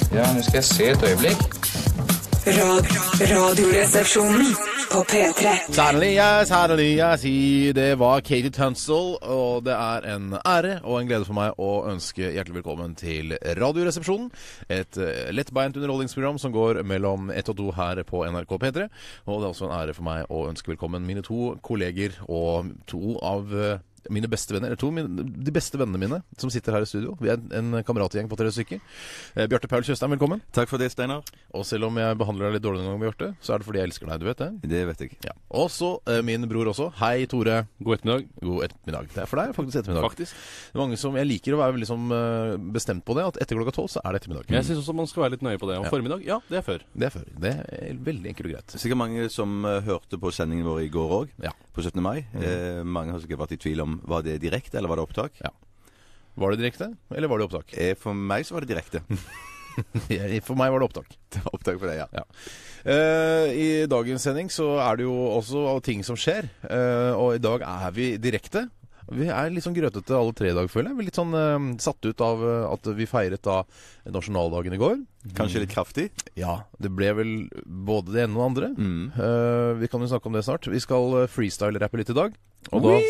Ja, nu ska jag se ett ögonblick. Radioresepsjonen på P3. Sannelig, jeg sier det var Katie Tunstall, og det er en ære og en glede for meg å ønske hjertelig velkommen til Radioresepsjonen. Et lettbeint underholdningsprogram som går mellom 1 og 2 her på NRK P3. Og det er også en ære for meg å ønske velkommen mine 2 kolleger og 2 av mine beste venner, eller de beste vennene mine som sitter her i studio. Vi er en kameratgjeng på 3 stykker. Bjarte Paul Tjøstheim, velkommen. Takk for det, Steinar. Og selv om jeg behandler deg litt dårlig noen gang, Bjarte, så er det fordi jeg elsker deg, du vet det? Det vet jeg. Ja. Og så min bror også. Hei, Tore. God ettermiddag. God ettermiddag. Det er for deg faktisk ettermiddag. Faktisk. Det er mange som, jeg liker å være liksom bestemt på det, at etter klokka 12 så er det ettermiddag. Jeg synes også man skal være litt nøye på det. Og formiddag, ja, det er før. Det er før. Det er veldig enkelt og greit. Sikkert mange som hørte på sendingen vår i går også, Ja. på 17. mai. Mange har sikkert vært i tvil om, var det direkte eller var det opptak? Ja. Var det direkte, eller var det opptak? For meg så var det direkte. For meg var det opptak. Det var opptak for deg, ja. I dagens sending så er det jo også ting som skjer, og i dag er vi direkte. Vi er litt sånn grøtete alle 3 i dag, føler jeg. Vi er litt sånn satt ut av at vi feiret da nasjonaldagen i går. Kanskje litt kraftig? Ja, det ble vel både det ene og det andre. Vi kan jo snakke om det snart. Vi skal freestyle-rappe litt i dag. Og da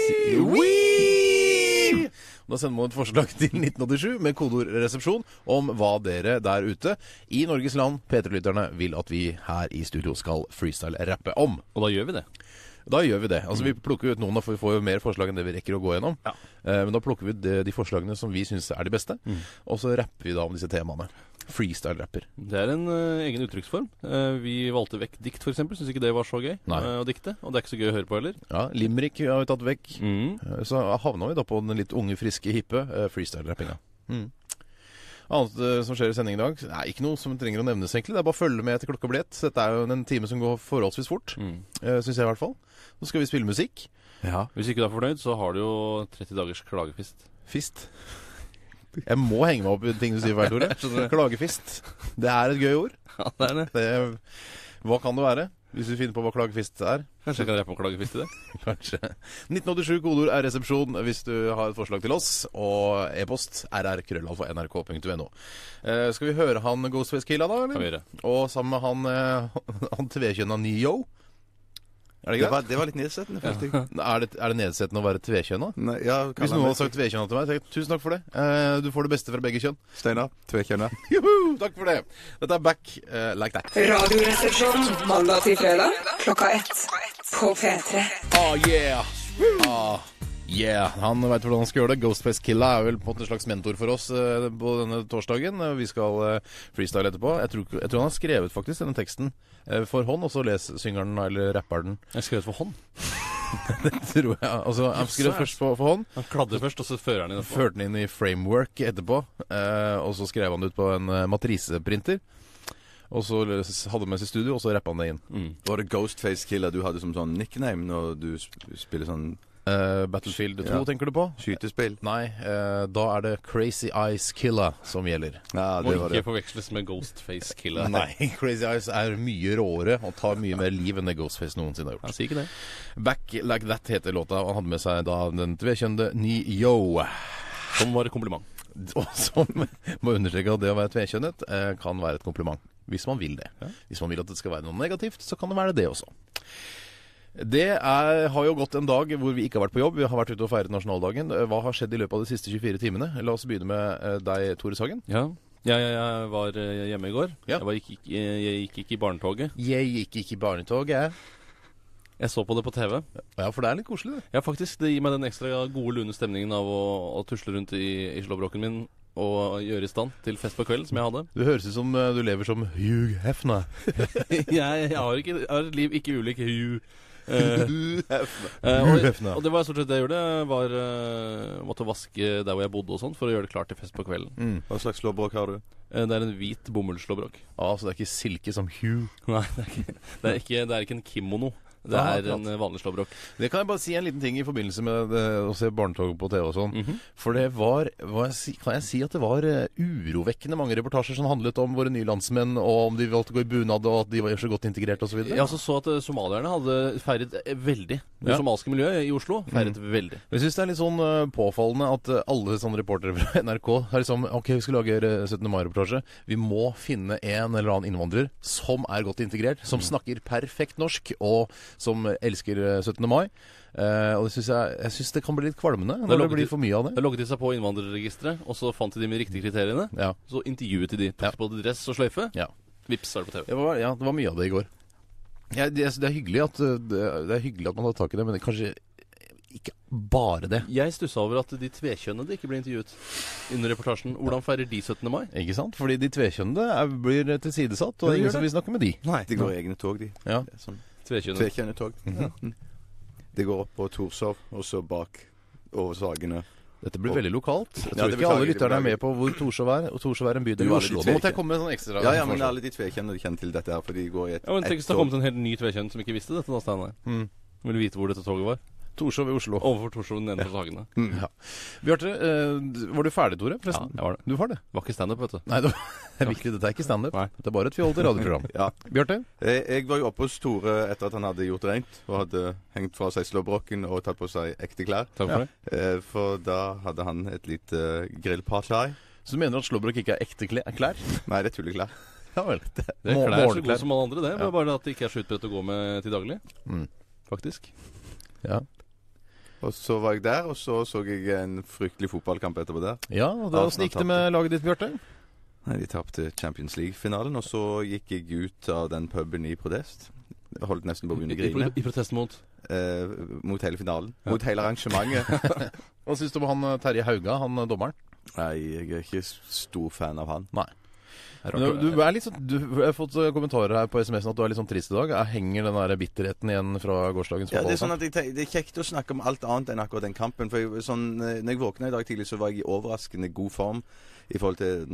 Da sender man et forslag til 1987 med kodeord resepsjon om hva dere der ute i Norges land, P3-lytterne, vil at vi her i studio skal freestyle-rappe om. Og da gjør vi det. Da gjør vi det. Altså Vi plukker ut noen, for vi får jo mer forslag enn det vi rekker å gå gjennom. Ja. Men da plukker vi ut de forslagene som vi synes er de beste, og så rapper vi da om disse temaene. Freestyle-rapper. Det er en egen uttrykksform. Vi valgte vekk dikt, for eksempel. Synes ikke det var så gøy å dikte. Og det er ikke så gøy å høre på heller. Ja, Limerick har vi tatt vekk. Så havna vi da på den litt unge, friske, hippe freestyle-rappinga. Annet som skjer i sendingen i dag, ikke noe som trenger å nevnes egentlig. Det er bare å følge med til klokka blir 1. Dette er jo en time som går forholdsvis fort, synes jeg i hvert fall. Så skal vi spille musikk. Ja. Hvis ikke du er fornøyd, så har du jo 30 dagers klagefist. Fist. Jeg må henge meg opp i ting du sier feil, Tore. Klagefist. Det er et gøy ord. Ja, det er det. Hva kan det være? Hvis du finner på hva klagefist er. Kanskje jeg kan rappe om klagefist i det? Kanskje. 1987 kodeord er resepsjon hvis du har et forslag til oss. Og e-post rr@nrk.no. Skal vi høre han Ghostface Killah da, eller? Kan vi gjøre. Og sammen med han tvekjønna Neo. Er det greit? Det var litt nedsettende, følte jeg. Er det nedsettende å være tvekjønna? Nei, ja, Hvis noen hadde sagt tvekjønna til meg, tenk, tusen takk for det. Du får det beste fra begge kjønn. Steinar, tvekjønna. Juhu, takk for det. Dette er Back Like That. Radioresepsjon mandag til fredag klokka 1 på P3. Yeah, han vet hvordan han skal gjøre det. Ghostface Killah er vel på en slags mentor for oss på denne torsdagen. Vi skal freestyle etterpå. Jeg tror han har skrevet faktisk denne teksten for hånd, og så synger den eller rapper den. Jeg skrev for hånd. Det tror jeg. Altså, han skrev først for hånd. Han kladder først, og så fører han inn etterpå. Førte den inn i framework etterpå, og så skrev han det ut på en matriseprinter. Og så hadde han med seg studio, og så rappet han det inn. Var det Ghostface Killah du hadde som sånn nickname når du spiller sånn Battlefield 2, tenker du på? skytespill? Nei, da er det Crazy Eyes Killah som gjelder. Ja, Må det var ikke det. forveksles med Ghostface Killah. Nei, Crazy Eyes er mye råere og tar mye mer liv enn det Ghostface noensinne har gjort. Jeg sier ikke det. Back Like That heter låta, og han hadde med seg da den tvekjønne Neo. Som var et kompliment. Og som må understreke at det å være tvekjønnet kan være et kompliment, hvis man vil det. Hvis man vil at det skal være noe negativt, så kan det være det også. Det har jo gått en dag hvor vi ikke har vært på jobb. Vi har vært ute og feiret nasjonaldagen. Hva har skjedd i løpet av de siste 24 timene? La oss begynne med deg, Tore Sagen. Ja, jeg var hjemme i går. Ja. Jeg gikk ikke i barnetoget. Jeg gikk ikke i barnetoget. Jeg så på det på TV. Ja, for det er litt koselig det. Ja, faktisk. Det gir meg den ekstra gode, lune stemningen av å tusle rundt i slåbroken min og gjøre i stand til fest på kvelden, som jeg hadde. Du høres ut som du lever som Hugh Hefner. Jeg har et liv ikke ulik Hugh. Hugh Hefner. Og det var stort sett det jeg gjorde. Måtte vaske der hvor jeg bodde og sånn, for å gjøre det klart til fest på kvelden. Hva slags slåbrok har du? Det er en hvit bomullslåbrok. Så det er ikke silke som Hugh. Nei, det er ikke en kimono. Det er en vanlig slåbrok. Det kan jeg bare si en liten ting i forbindelse med det, å se barnetog på TV og sånn. For det var, kan jeg si at det var urovekkende mange reportasjer som handlet om våre nye landsmenn, og om de valgte å gå i bunad, og at de var så godt integrert og så videre. Jeg så at somalierne hadde feiret veldig. Det somaliske miljøet i Oslo feiret veldig. Jeg synes det er litt sånn påfallende at alle sånne reportere fra NRK har liksom, ok, vi skal lage 17. mai-reportasje. Vi må finne en eller annen innvandrer som er godt integrert, som snakker perfekt norsk, og som elsker 17. mai. Og det jeg synes det kan bli litt kvalmende når det blir for mye av det. Da logget de seg på innvandrerregisteret, og så fant de med riktige kriteriene. Ja. Så intervjuet de tok på dress og sløyfe. Ja. Vips, er det på TV. Det var mye av det i går. Det er hyggelig at man tar tak i det, men kanskje ikke bare det. Jeg stusset over at de tvekjønnede ikke ble intervjuet under reportasjen. Hvordan feirer de 17. mai? Ikke sant? Fordi de tvekjønnede blir tilsidesatt, og det er ingen som vil snakke med de. Nei, de går egne tog, de. Ja. Sånn. Tvekjønnetog. Det går opp på Torshov, og så bak over Sagene. Dette blir veldig lokalt. Jeg tror Ja, ikke alle lytterne er med på hvor Torshov er, og Torshov er en bydel i Jo, Oslo. Nå måtte jeg komme med sånn ekstra. Ja, men alle de tvekjønnede kjenner til dette her, for de går i et Ja, men tenk hvis det har kommet en helt ny tvekjønn som ikke visste dette da, Steinar. Vil du vite hvor dette toget var? Torshov i Oslo. Overfor Torshov nedenfor Sagene. Ja. Bjarte, var du ferdig, Tore? Ja, jeg var det. Du var det? Var ikke stand-up, vet du. Nei, det er viktig. Dette er ikke stand-up. Nei. Det er bare et fjolete radioprogram. Ja. Bjarte? Jeg var jo oppe hos Tore etter at han hadde gjort rent, og hadde hengt fra seg slåbroken og tatt på seg ekte klær. Takk for det. For da hadde han et lite grillparty. Så du mener at slåbrok ikke er ekte klær? Nei, det er tulleklær. Ja vel. Det er klær så gode som alle andre, det. Men bare at det ikke er så utbredt å gå med til daglig. Faktisk. Ja. Og så var jeg der, og så jeg en fryktelig fotballkamp etterpå der. Ja, og da gikk det med laget ditt, Bjarte? Nei, de tapte Champions League-finalen, og så gikk jeg ut av den puben i protest. Jeg holdt nesten på å begynne å grine. I protest mot? Mot hele finalen. Mot hele arrangementet. Hva synes du om han Terje Hauga, han dommeren? Nei, jeg er ikke stor fan av han. Nei. Du er litt sånn, jeg har fått kommentarer her på SMS-en at du er litt sånn trist i dag. Henger den der bitterheten igjen fra gårsdagens fotball? Ja, det er sånn at det er kjekt å snakke om alt annet enn akkurat den kampen. For når jeg våkna i dag tidlig, så var jeg i overraskende god form i forhold til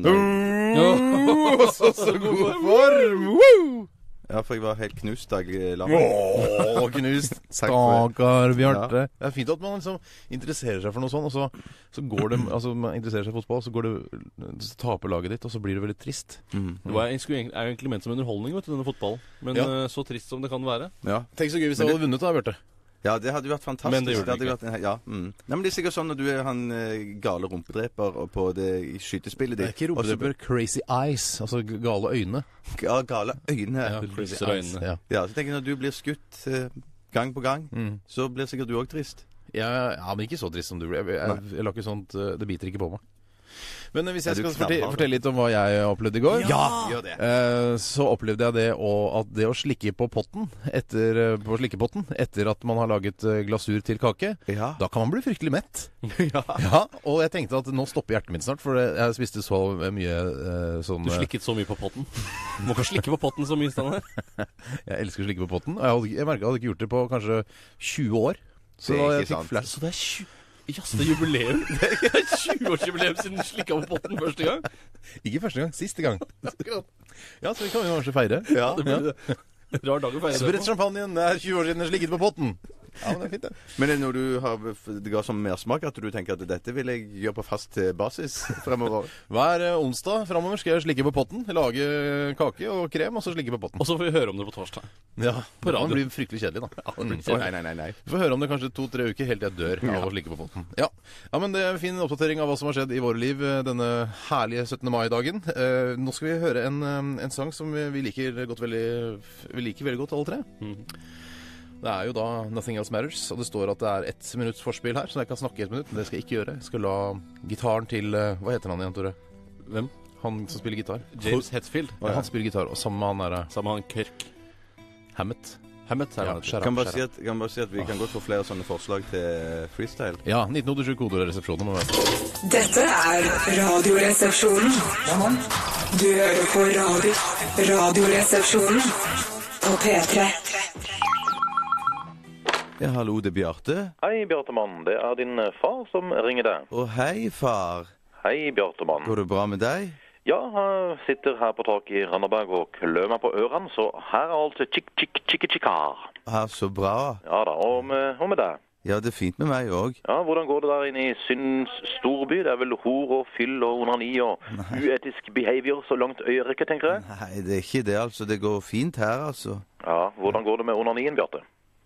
Så god form! Woo! Ja, for jeg var helt knust da jeg la meg. Knust. Stakkar Bjarte. Ja. Det er fint at man liksom interesserer seg for noe sånt, og så går det, altså man interesserer seg for fotball, så taper laget ditt, og så blir det veldig trist. Det er jo egentlig ment som underholdning, vet du, denne fotballen. Men så trist som det kan være. Ja. Tenk så gøy hvis jeg hadde vunnet da, Bjarte. Ja, det hadde jo vært fantastisk. Men det gjorde det ikke. Nei, men det er sikkert sånn når du er han gale rumpedreper på det skytespillet ditt. Det er ikke rumpedreper, crazy eyes, altså gale øyne. Ja, gale øyne. Ja, crazy eyes. Ja. Ja, så tenker jeg når du blir skutt gang på gang, så blir sikkert du også trist. Ja, men ikke så trist som du blir. Jeg la ikke sånt, det biter ikke på meg. Men hvis jeg skal fortelle litt om hva jeg opplevde i går, gjør det. Så opplevde jeg det at det å slikke på potten på slikkepotten etter at man har laget glasur til kake, da kan man bli fryktelig mett. Ja, og jeg tenkte at nå stopper hjertet mitt snart, for jeg spiste så mye sånn... Du slikket så mye på potten. Du må ikke slikke på potten så mye, Steinar. Jeg elsker å slikke på potten, og jeg merket at jeg hadde ikke gjort det på kanskje 20 år. Så det er jeg fikk flash. Så det er det jubileum. Det er 20-årsjubileum siden du slikket på potten første gang. Ikke første gang, siste gang. Ja, så vi kan jo kanskje feire. Ja, det blir rar dag å feire. Sprett champagnen, det er 20 år siden jeg slikket på potten. Ja, men det er fint det. Men er det noe det ga som mersmak at du tenker at dette vil jeg gjøre på fast basis fremover? Hver onsdag fremover skal jeg slikke på potten, lage kake og krem, og så slikke på potten. Og så får vi høre om det på torsdag. Ja, på radio. Det blir fryktelig kjedelig da. Nei. Vi får høre om det kanskje 2-3 uker helt til jeg dør av å slikke på potten. Ja, men det er en fin oppdatering av hva som har skjedd i våre liv denne herlige 17. mai-dagen. Nå skal vi høre en sang som vi liker veldig godt alle tre. Det er jo da Nothing Else Matters, og det står at det er 1 minutts forspill her, så jeg kan snakke i 1 minutt, men det skal jeg ikke gjøre. Jeg skal la gitaren til, hva heter han igjen, Tore? Hvem? Han som spiller gitar. James Hetfield. Ja, han spiller gitar, og sammen med han der... Sammen med han Kirk. Hammett. Ja, kan bare si at vi kan godt få flere sånne forslag til freestyle. Ja, 1987 koderesepsjonen må være. Dette er Radioresepsjonen. Du hører på Radioresepsjonen på P3. Ja, hallo, det er Bjarte. Hei, Bjartemann. Det er din far som ringer deg. Hei, far. Hei, Bjartemann. Går det bra med deg? Ja, jeg sitter her på tak i Randaberg og klør meg på ørene, så her er alt chik-chik-chik-chikar. Ja, så bra. Ja da, og med deg? Ja, det er fint med meg òg. Ja, hvordan går det der inne i syndens storby? Det er vel hor og fyll og onani og uetisk behavior så langt øyerekket, tenker jeg? Nei, det er ikke det, altså. Det går fint her, altså. Ja, hvordan går det med onanien, Bjarte?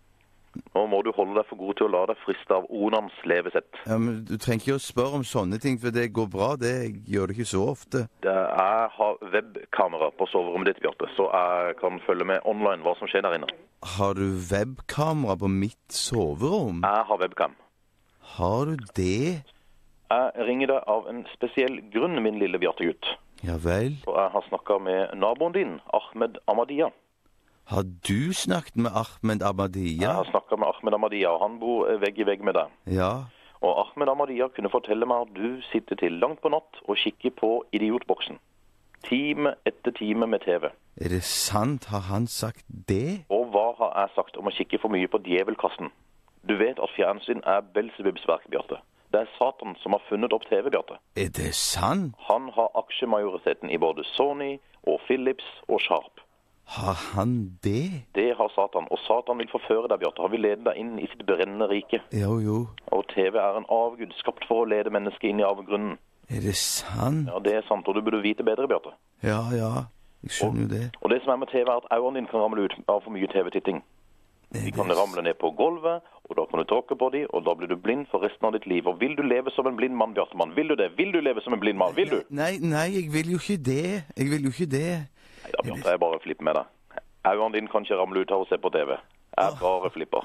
Nå må du holde deg for god til å la deg friste av onans levesett. Ja, men du trenger ikke å spørre om sånne ting, for det går bra. Det gjør det ikke så ofte. Jeg har webkamera på soverommet ditt, Bjarte, så jeg kan følge med online hva som skjer der inne. Har du webkamera på mitt soverom? Jeg har webcam. Har du det? Jeg ringer deg av en spesiell grunn, min lille Bjarte-gutt. Ja vel. Og jeg har snakket med naboen din, Ahmed Ahmadiyya. Har du snakket med Ahmed Ahmadiyya? Jeg har snakket med Ahmed Ahmadiyya, og han bor vegg i vegg med deg. Ja. Og Ahmed Ahmadiyya kunne fortelle meg at du sitter til langt på natt og kikker på idiotboksen. Time etter time med TV. Er det sant? Har han sagt det? Og hva har jeg sagt om å kikke for mye på djevelkassen? Du vet at fjernsyn er Belzebubs verk, Bjarte. Det er Satan som har funnet opp TV, Bjarte. Er det sant? Han har aksjemajoriteten i både Sony og Philips og Sharp. Har han det? Det har Satan, og Satan vil forføre deg, Bjarte. Han vil lede deg inn i sitt brennende rike. Jo, jo. Og TV er en avgud skapt for å lede mennesket inn i avgrunnen. Er det sant? Ja, det er sant, og du burde vite bedre, Bjarte. Ja, ja. Jeg skjønner jo det. Og det som er med TV er at øynene dine kan ramle ut av for mye TV-titting. De kan ramle ned på gulvet, og da kan du tråkke på dem, og da blir du blind for resten av ditt liv. Og vil du leve som en blind mann, Bjartemann? Vil du det? Vil du leve som en blind mann? Vil du? Nei, jeg vil jo ikke det. Jeg vil jo ikke det. Nei da, Bjarte, jeg bare flipper med deg. Øynene dine kan ikke ramle ut av å se på TV. Jeg bare flipper.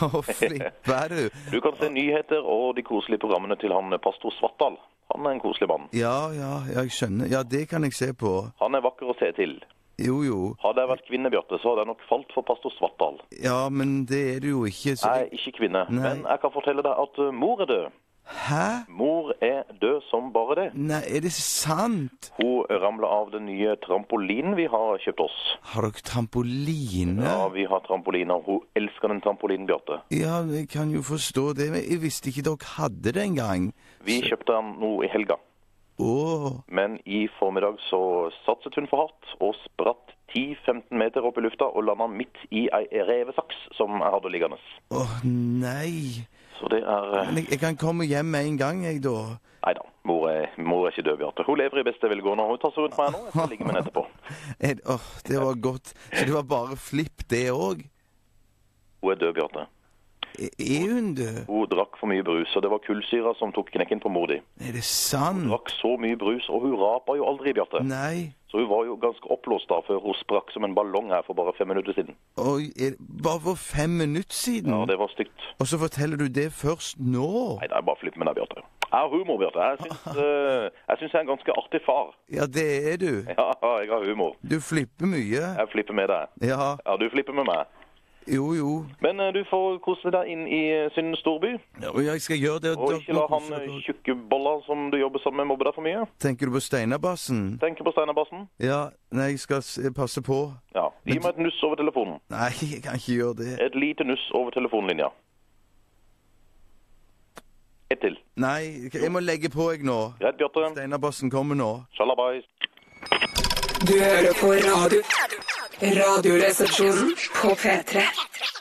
Flipper du? Du kan se nyheter og de koselige programmene til han pastor Svartdal. Han er en koselig mann. Ja, jeg skjønner. Ja, det kan jeg se på. Han er vakker å se til. Jo, jo. Hadde jeg vært kvinne, Bjarte, så hadde jeg nok falt for pastor Svartdal. Ja, men det er du jo ikke. Så... Jeg er ikke kvinne, Nei. men jeg kan fortelle deg at mor er død. Hæ? Mor er død som bare det. Nei, er det sant? Hun ramlet av den nye trampolinen vi har kjøpt oss. Har dere trampoline? Ja, vi har trampoliner. Hun elsker den trampolinen, Bjarte. Ja, jeg kan jo forstå det, men jeg visste ikke dere hadde det engang. Vi kjøpte den nå i helga. Men i formiddag så satset hun for hardt og spratt 10-15 meter opp i lufta og landet midt i ei revesaks som jeg hadde liggende. Nei. Så det er... Men jeg kan komme hjem med en gang, jeg da. Neida, mor er ikke død, Bjarte. Hun lever i beste velgående, og hun tar seg rundt meg nå. Jeg skal ligge med henne etterpå. Det var godt. Så det var bare flipp det også? Hun er død, Bjarte. Er hun død? Hun drakk for mye brus, og det var kullsyra som tok knekken på mor di. Er det sant? Hun drakk så mye brus, og hun rapet jo aldri, Bjarte. Nei. Så hun var jo ganske opplåst da, før hun sprakk som en ballong her for bare 5 minutter siden. Oi, bare for 5 minutter siden? Ja, det var stygt. Og så forteller du det først nå? Nei, det er bare flipp med deg, Bjarte. Jeg har humor, Bjarte. Jeg synes jeg er en ganske artig far. Ja, det er du. Ja, jeg har humor. Du flipper mye. Jeg flipper med deg. Ja. Ja, du flipper med meg. Jo, jo. Men du får kose deg inn i syndens storby. Ja, og jeg skal gjøre det. Og ikke la han tjukkeboller som du jobber sammen med mobbe deg for mye. Tenker du på Steinarbassen? Tenker på Steinarbassen? Ja, nei, jeg skal passe på. Ja, gi meg et nuss over telefonen. Nei, jeg kan ikke gjøre det. Et lite nuss over telefonlinja. Et til. Nei, jeg må legge på jeg nå. Greit, Bjarte. Steinarbassen kommer nå. Shalabais. Du hører på Radioresepsjonen på P3.